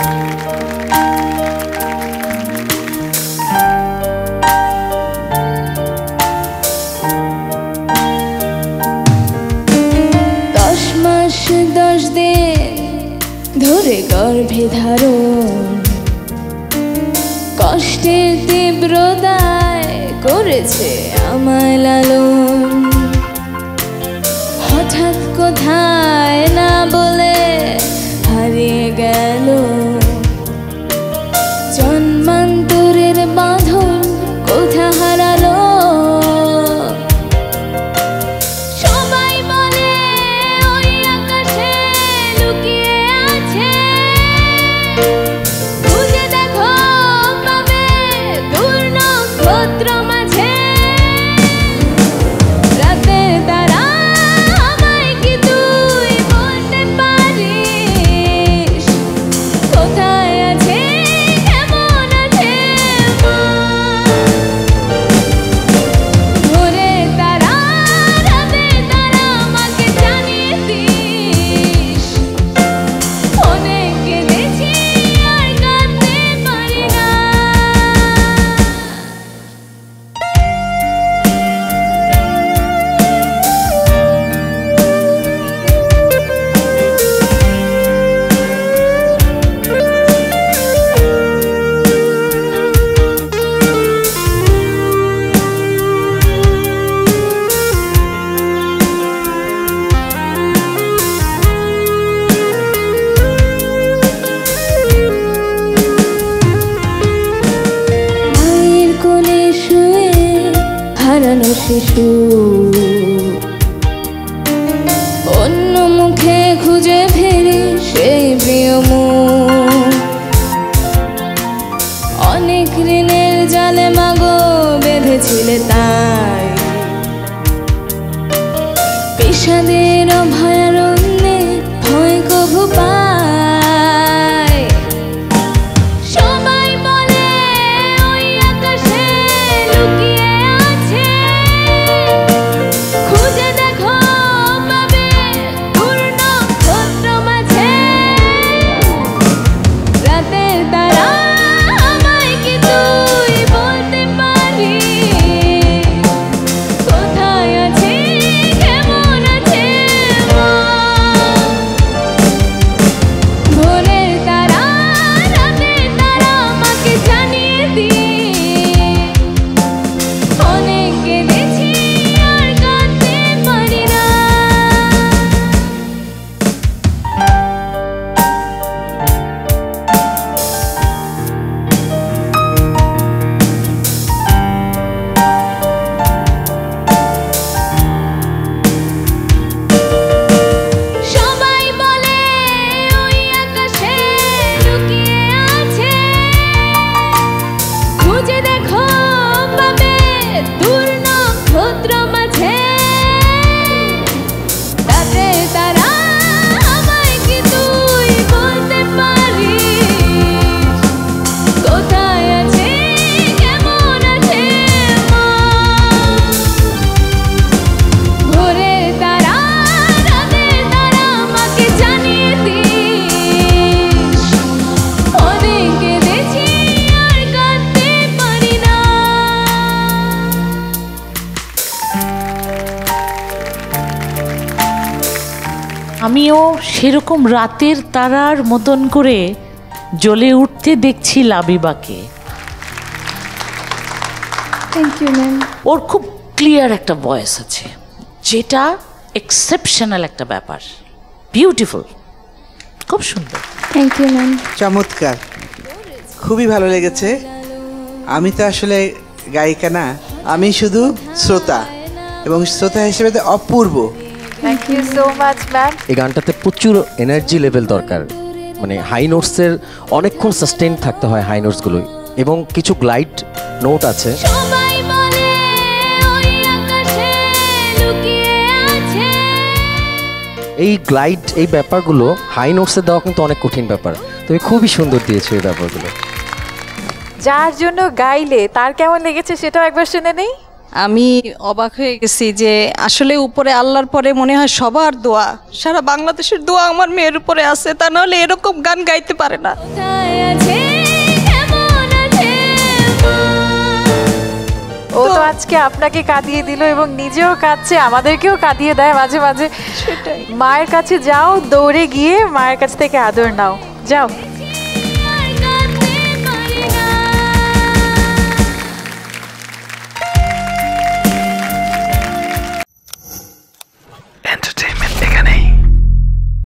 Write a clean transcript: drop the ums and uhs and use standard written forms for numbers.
ধরে গর্ভে ধারণ কষ্টের তীব্রতায় করেছে আমায় লালন। হঠাৎ কোথায় না বলে হারিয়ে গেল জন্মান্তরের বাঁধন কোথা হারালো। শিশু অন্য মুখে খুঁজে ফেরে সেই প্রিয় মুখ। অনেক ঋণের জালে মাগো বেঁধেছিলে তাই বিষাদের অভয়ারণ্যে ভয় কভু পায়। আমিও সেরকম রাতের তারার মতন করে জ্বলে উঠতে দেখছি লাবিবাকে। Thank you ma'am. ওর খুব ক্লিয়ার একটা ভয়েস আছে, যেটা এক্সেপশনাল একটা ব্যাপার। বিউটিফুল, খুব সুন্দর। Thank you ma'am. চমৎকার, খুবই ভালো লেগেছে। আমি তো আসলে গায়িকা না, আমি শুধু শ্রোতা, এবং শ্রোতা হিসেবে তো অপূর্ব। Thank you so much ma'am. এই গানটাতে প্রচুর এনার্জি লেভেল দরকার, মানে হাই নোটসের অনেকক্ষণ সাস্টেইন থাকতে হয় হাই নোটসগুলোই, এবং কিছু গ্লাইড নোট আছে। এই গ্লাইড, এই ব্যাপারগুলো হাই নোটসে দেওয়া কিন্তু অনেক কঠিন ব্যাপার। তুমি খুবই সুন্দর দিয়েছো এই ব্যাপারগুলো। যার জন্য গাইলে তার কেমন লেগেছে সেটাও একবার শুনে নেই। আমি অবাক হয়ে গেছি যে আসলে উপরে আল্লাহর পরে মনে হয় সবার দোয়া, সারা বাংলাদেশের দোয়া আমার মেয়ের উপরে আছে, তা নাহলে এরকম গান গাইতে পারে না। কোথায় আছে, কেমন আছে মা? ও তো আজকে আপনাকে কাঁদিয়ে দিল এবং নিজেও কাঁদছে, আমাদেরকেও কাঁদিয়ে দেয় মাঝে মাঝে। সেটাই। মায়ের কাছে যাও, দৌড়ে গিয়ে মায়ের কাছ থেকে আদর নাও, যাও।